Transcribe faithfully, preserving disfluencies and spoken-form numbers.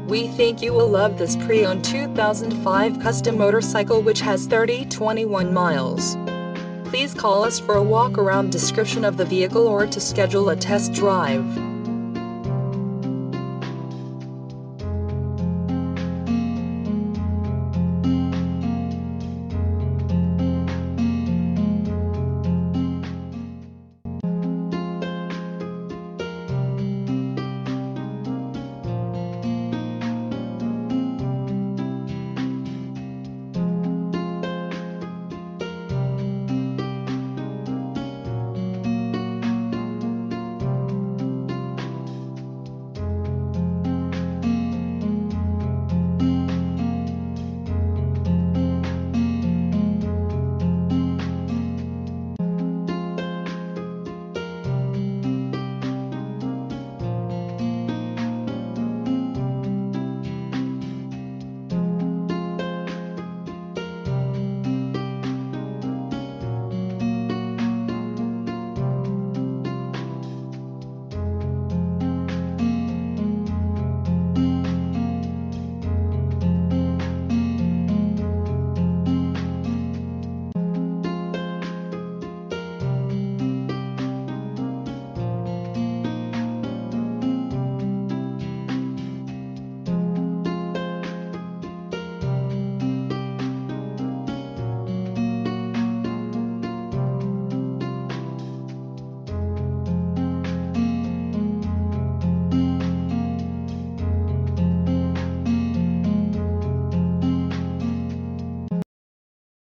We think you will love this pre-owned two thousand five custom motorcycle which has thirty thousand twenty-one miles. Please call us for a walk-around description of the vehicle or to schedule a test drive.